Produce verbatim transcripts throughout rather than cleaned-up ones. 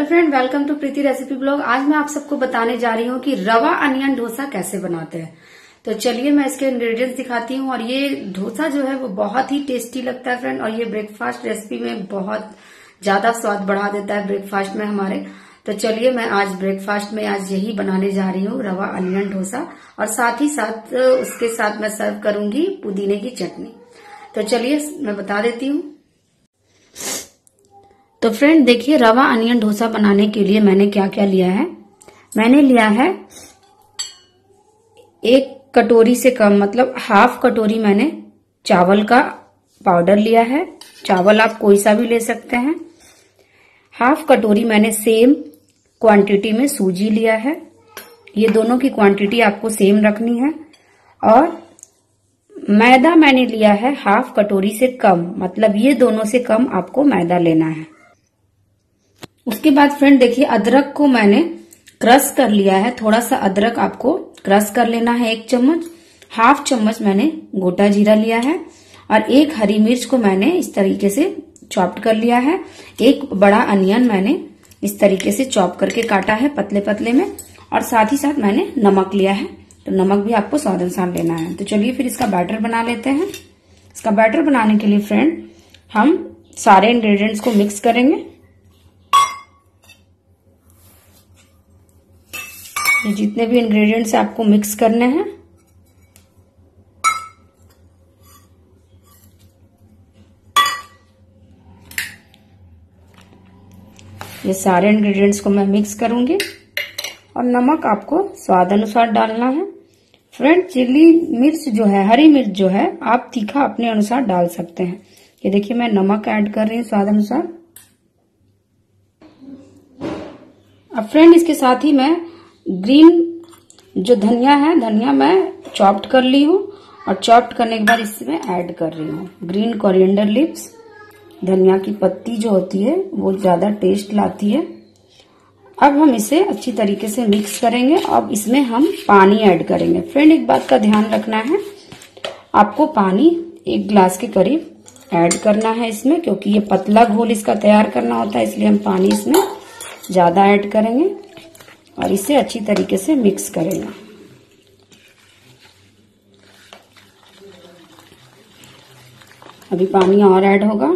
Friend, welcome to Preeti recipe blog. आज मैं आप सबको बताने जा रही हूँ कि रवा अनियन डोसा कैसे बनाते हैं। तो चलिए मैं इसके इंग्रेडिएंट्स दिखाती हूँ। और ये डोसा जो है वो बहुत ही टेस्टी लगता है फ्रेंड, और ये ब्रेकफास्ट रेसिपी में बहुत ज्यादा स्वाद बढ़ा देता है ब्रेकफास्ट में हमारे। तो चलिए मैं आज ब्रेकफास्ट में आज यही बनाने जा रही हूँ, रवा अनियन डोसा। और साथ ही साथ उसके साथ मैं सर्व करूंगी पुदीने की चटनी। तो चलिए मैं बता देती हूँ। तो फ्रेंड देखिए, रवा अनियन डोसा बनाने के लिए मैंने क्या क्या लिया है। मैंने लिया है एक कटोरी से कम, मतलब हाफ कटोरी मैंने चावल का पाउडर लिया है। चावल आप कोई सा भी ले सकते हैं। हाफ कटोरी मैंने सेम क्वांटिटी में सूजी लिया है। ये दोनों की क्वांटिटी आपको सेम रखनी है। और मैदा मैंने लिया है हाफ कटोरी से कम, मतलब ये दोनों से कम आपको मैदा लेना है। उसके बाद फ्रेंड देखिए, अदरक को मैंने क्रश कर लिया है। थोड़ा सा अदरक आपको क्रश कर लेना है, एक चम्मच। हाफ चम्मच मैंने गोटा जीरा लिया है। और एक हरी मिर्च को मैंने इस तरीके से चॉप्ड कर लिया है। एक बड़ा अनियन मैंने इस तरीके से चॉप करके काटा है पतले पतले में। और साथ ही साथ मैंने नमक लिया है। तो नमक भी आपको स्वाद अनुसार लेना है। तो चलिए फिर इसका बैटर बना लेते हैं। इसका बैटर बनाने के लिए फ्रेंड हम सारे इंग्रेडिएंट्स को मिक्स करेंगे। ये जितने भी इंग्रेडिएंट्स आपको मिक्स करने हैं, ये सारे इंग्रेडिएंट्स को मैं मिक्स करूंगी। और नमक आपको स्वाद अनुसार डालना है। फ्रेंड चिली मिर्च जो है, हरी मिर्च जो है, आप तीखा अपने अनुसार डाल सकते हैं। ये देखिए मैं नमक ऐड कर रही हूँ स्वाद अनुसार। अब फ्रेंड इसके साथ ही मैं ग्रीन जो धनिया है, धनिया मैं चॉप्ड कर ली हूँ। और चॉप्ड करने के बाद इसमें ऐड कर रही हूँ ग्रीन कोरिएंडर लीव्स। धनिया की पत्ती जो होती है वो ज्यादा टेस्ट लाती है। अब हम इसे अच्छी तरीके से मिक्स करेंगे। अब इसमें हम पानी ऐड करेंगे। फ्रेंड एक बात का ध्यान रखना है, आपको पानी एक ग्लास के करीब ऐड करना है इसमें, क्योंकि ये पतला घोल इसका तैयार करना होता है, इसलिए हम पानी इसमें ज्यादा ऐड करेंगे। और इसे अच्छी तरीके से मिक्स करेंगे। अभी पानी और ऐड होगा।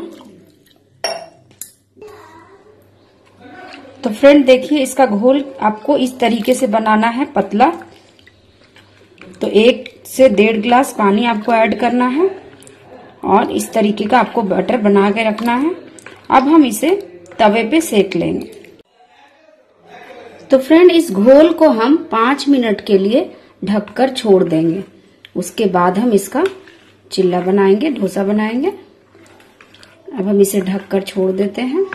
तो फ्रेंड देखिए, इसका घोल आपको इस तरीके से बनाना है, पतला। तो एक से डेढ़ गिलास पानी आपको ऐड करना है। और इस तरीके का आपको बैटर बना के रखना है। अब हम इसे तवे पे सेक लेंगे। तो फ्रेंड इस घोल को हम पांच मिनट के लिए ढककर छोड़ देंगे। उसके बाद हम इसका चिल्ला बनाएंगे, डोसा बनाएंगे। अब हम इसे ढककर छोड़ देते हैं।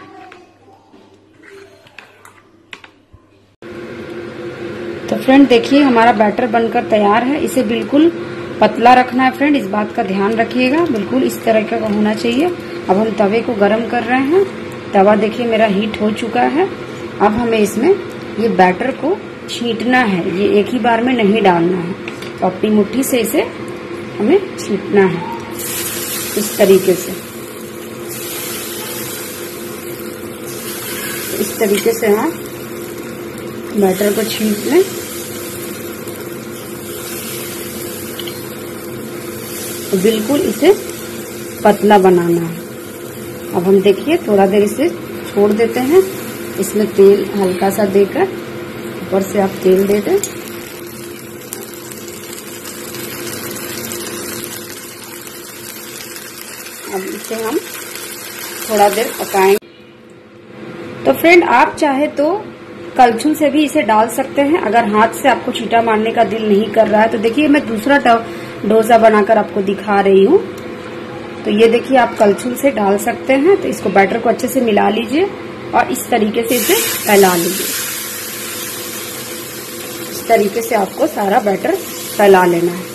तो फ्रेंड देखिए, हमारा बैटर बनकर तैयार है। इसे बिल्कुल पतला रखना है फ्रेंड, इस बात का ध्यान रखिएगा। बिल्कुल इस तरह का होना चाहिए। अब हम तवे को गरम कर रहे हैं। तवा देखिए मेरा हीट हो चुका है। अब हमें इसमें ये बैटर को छींटना है। ये एक ही बार में नहीं डालना है। तो अपनी मुट्ठी से इसे हमें छींटना है इस तरीके से। इस तरीके से हम बैटर को छींट लें। तो बिल्कुल इसे पतला बनाना है। अब हम देखिए थोड़ा देर इसे छोड़ देते हैं। इसमें तेल हल्का सा देकर ऊपर से आप तेल दे दें। अब इसे हम थोड़ा देर पकाएंगे। तो फ्रेंड आप चाहे तो कलछुल से भी इसे डाल सकते हैं, अगर हाथ से आपको छींटा मारने का दिल नहीं कर रहा है। तो देखिए मैं दूसरा डोसा बनाकर आपको दिखा रही हूँ। तो ये देखिए आप कलछुल से डाल सकते हैं। तो इसको बैटर को अच्छे से मिला लीजिए और इस तरीके से इसे फैला लीजिए। इस तरीके से आपको सारा बैटर फैला लेना है।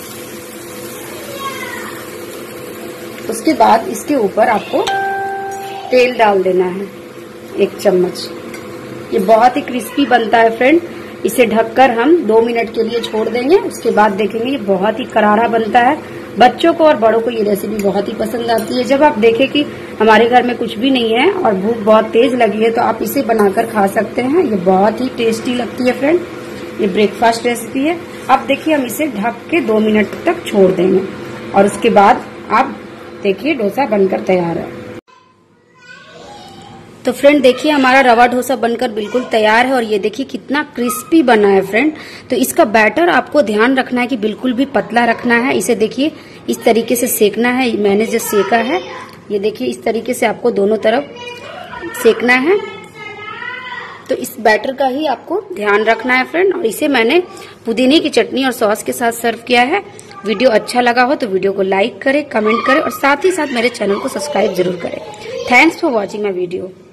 उसके बाद इसके ऊपर आपको तेल डाल देना है, एक चम्मच। ये बहुत ही क्रिस्पी बनता है फ्रेंड। इसे ढककर हम दो मिनट के लिए छोड़ देंगे। उसके बाद देखेंगे ये बहुत ही करारा बनता है। बच्चों को और बड़ों को ये रेसिपी बहुत ही पसंद आती है। जब आप देखें कि हमारे घर में कुछ भी नहीं है और भूख बहुत तेज लगी है तो आप इसे बनाकर खा सकते हैं। ये बहुत ही टेस्टी लगती है फ्रेंड। ये ब्रेकफास्ट रेसिपी है। अब देखिए हम इसे ढक के दो मिनट तक छोड़ देंगे और उसके बाद आप देखिए डोसा बनकर तैयार है। तो फ्रेंड देखिए हमारा रवा डोसा बनकर बिल्कुल तैयार है और ये देखिए कितना क्रिस्पी बना है फ्रेंड। तो इसका बैटर आपको ध्यान रखना है कि बिल्कुल भी पतला रखना है। इसे देखिए इस तरीके से सेकना है। मैंने जो सेका है ये देखिए इस तरीके से आपको दोनों तरफ सेकना है। तो इस बैटर का ही आपको ध्यान रखना है फ्रेंड। और इसे मैंने पुदीने की चटनी और सॉस के साथ सर्व किया है। वीडियो अच्छा लगा हो तो वीडियो को लाइक करें, कमेंट करें और साथ ही साथ मेरे चैनल को सब्सक्राइब जरूर करें। Thanks for watching my video.